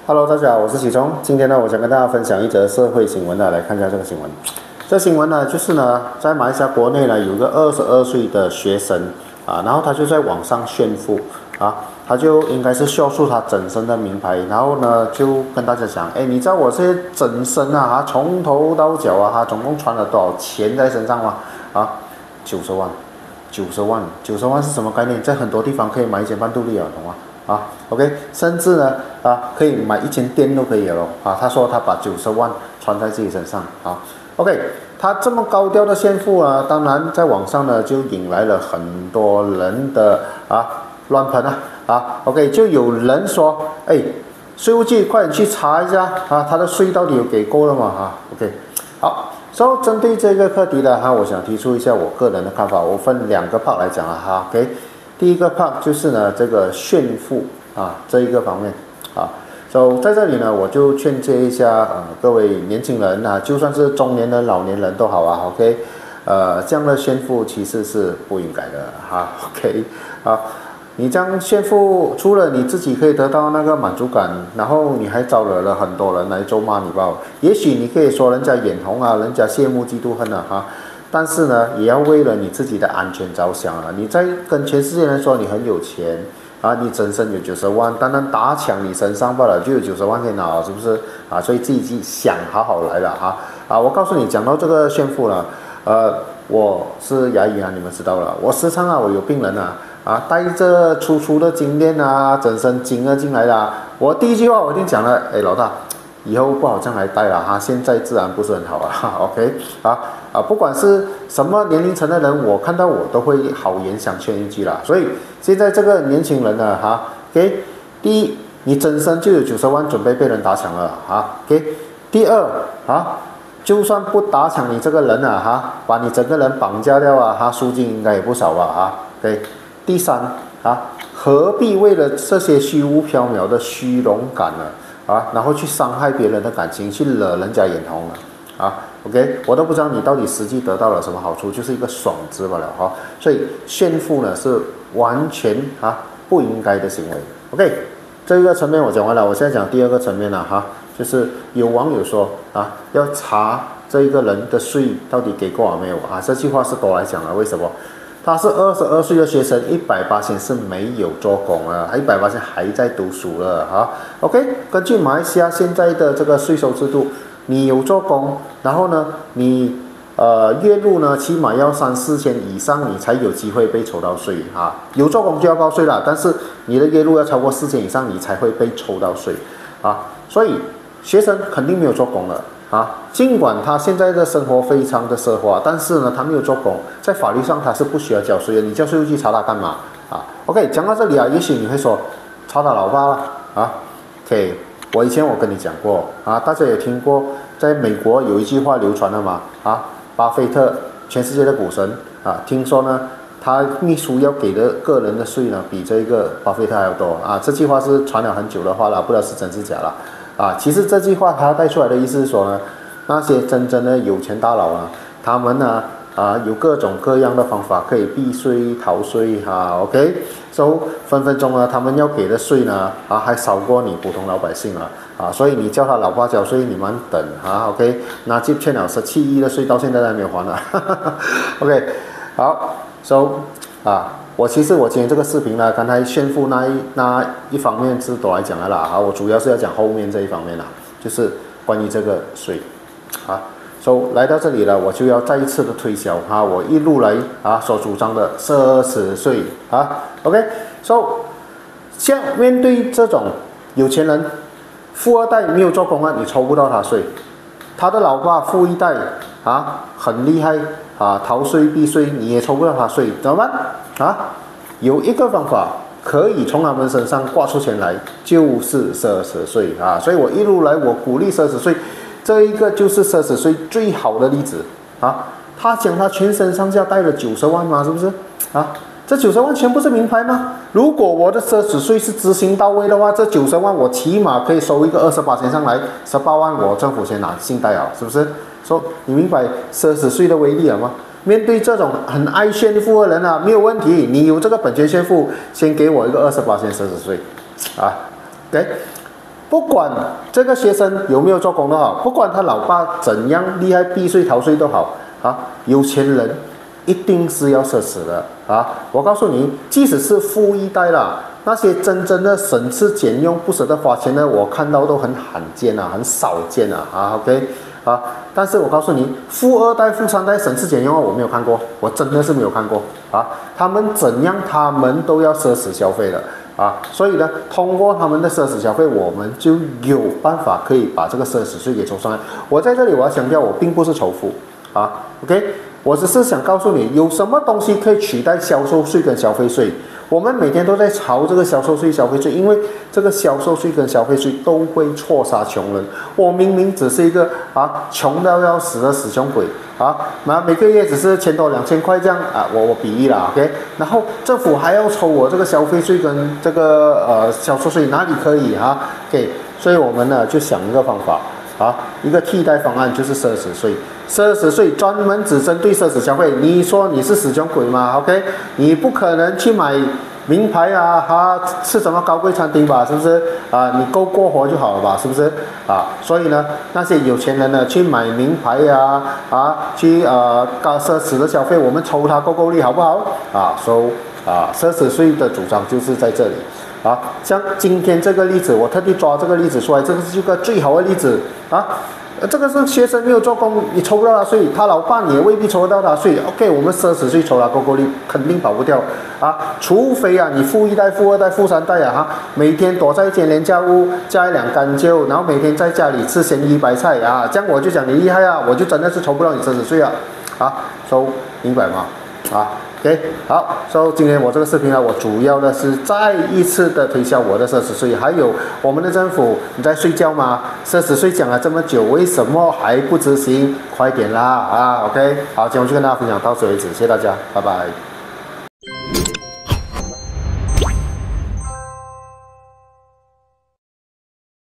Hello，大家好，我是启聪。今天呢，我想跟大家分享一则社会新闻来看一下这个新闻。这新闻呢，就是呢，在马来西亚国内呢，有个22岁的学生然后他就在网上炫富他就应该是秀出他整身的名牌，然后呢，就跟大家讲，哎，你知道我这些整身从头到脚总共穿了多少钱在身上吗？90万，90万，90万是什么概念？在很多地方可以买一间半独立懂吗？OK， 甚至呢可以买一间店都可以了他说他把90万穿在自己身上OK， 他这么高调的炫富当然在网上呢就引来了很多人的乱喷OK， 就有人说，哎，税务局快点去查一下他的税到底有给够了吗？OK， 好。所以针对这个课题呢我想提出一下我个人的看法，我分2个 part 来讲OK， 第一个 part 就是呢这个炫富这一个方面所以在这里呢我就劝诫一下各位年轻人就算是中年人、老年人都好OK， 这样的炫富其实是不应该的OK， 你这样炫富，除了你自己可以得到那个满足感，然后你还招惹了很多人来咒骂你吧。也许你可以说人家眼红人家羡慕嫉妒恨但是呢，也要为了你自己的安全着想你在跟全世界人说你很有钱你整身有90万，单单打抢你身上罢了，就有90万可以拿是不是所以自己想好好来了我告诉你，讲到这个炫富了，我是牙医你们知道了，我时常我有病人带着粗的金链整身金进来的我第一句话我一定讲了，哎，老大，以后不好这样来带了现在自然不是很好OK 不管是什么年龄层的人，我看到我都会好言相劝一句啦。所以现在这个年轻人呢OK， 第一，你整身就有90万准备被人打抢了OK， 第二就算不打抢你这个人把你整个人绑架掉赎金应该也不少吧OK，第三何必为了这些虚无缥缈的虚荣感然后去伤害别人的感情，去惹人家眼红OK， 我都不知道你到底实际得到了什么好处，就是一个爽字罢了所以炫富呢是完全不应该的行为 OK， 这个层面我讲完了，我现在讲第二个层面就是有网友说要查这一个人的税到底给够没有这句话是给我来讲了，为什么？他是22岁的学生，100%是没有做工了，100%还在读书了OK， 根据马来西亚现在的这个税收制度，你有做工，然后呢，你月入呢起码要3-4千以上，你才有机会被抽到税有做工就要报税了，但是你的月入要超过4千以上，你才会被抽到税所以学生肯定没有做工了尽管他现在的生活非常的奢华，但是呢，他没有做工，在法律上他是不需要交税的，你叫税务局查他干嘛OK， 讲到这里也许你会说查他老爸了OK， 我以前我跟你讲过大家也听过，在美国有一句话流传了嘛巴菲特，全世界的股神听说呢他秘书要给的个人的税呢比这个巴菲特还要多这句话是传了很久的话了，不知道是真是假了其实这句话他带出来的意思是说呢，那些真正的有钱大佬他们有各种各样的方法可以避税逃税OK， 所以分分钟他们要给的税呢还少过你普通老百姓所以你叫他老爸交税，你慢等OK， 那就欠了17亿的税，到现在还没有还OK， 好我其实今天这个视频刚才炫富那一方面是都来讲了啦我主要是要讲后面这一方面就是关于这个税来到这里了，我就要再一次的推销我一路来所主张的奢侈税OK， 像面对这种有钱人，富二代没有做工你抽不到他税，他的老爸富一代很厉害逃税避税，你也抽不到他税，怎么办有一个方法可以从他们身上刮出钱来，就是奢侈税所以我一路来我鼓励奢侈税，这一个就是奢侈税最好的例子他讲他全身上下带了90万嘛，是不是这90万全部是名牌吗？如果我的奢侈税是执行到位的话，这90万我起码可以收一个28%上来，18万我政府先拿信贷是不是？你明白奢侈税的威力了吗？面对这种很爱炫富的人没有问题，你有这个本钱炫富，先给我一个28%奢侈税OK， 不管这个学生有没有做工都好，不管他老爸怎样厉害避税逃税都好啊，有钱人一定是要奢侈的啊！我告诉你，即使是富一代啦，那些真正的省吃俭用、不舍得花钱的，我看到都很罕见啊，很少见啊 OK 啊，但是我告诉你，富二代、富三代省吃俭用我没有看过，我真的是没有看过啊！他们怎样，他们都要奢侈消费的啊！所以呢，通过他们的奢侈消费，我们就有办法可以把这个奢侈税给抽上来。我在这里我要强调，我并不是仇富啊 ，OK。我只是想告诉你，有什么东西可以取代销售税跟消费税？我们每天都在吵这个销售税、消费税，因为这个销售税跟消费税都会错杀穷人。我明明只是一个穷到要死的死穷鬼每个月只是1000多2000块这样我比喻啦 ，OK。然后政府还要抽我这个消费税跟这个销售税，哪里可以？OK， 所以我们呢就想一个方法。一个替代方案就是奢侈税。奢侈税专门只针对奢侈消费。你说你是死穷鬼吗 ？OK， 你不可能去买名牌吃什么高贵餐厅吧？是不是你够过活就好了吧？是不是所以呢，那些有钱人呢去买名牌去高奢侈的消费，我们抽他够力好不好？奢侈税的主张就是在这里。像今天这个例子，我特地抓这个例子出来，这个是一个最好的例子这个是学生没有做工，你抽不到他税，他老爸你也未必抽得到他税。OK， 我们奢侈税抽他够力，肯定跑不掉除非你富一代、富二代、富三代每天躲在一间廉价屋，加一辆干旧，然后每天在家里吃咸鱼白菜这样我就讲你厉害我就真的是抽不到你奢侈税明白吗？OK， 好，今天我这个视频呢，我主要的是再一次的推销我的奢侈税，还有我们的政府，你在睡觉吗？奢侈税讲了这么久，为什么还不执行？快点啦OK， 好，今天我就跟大家分享到此为止，谢谢大家，拜拜。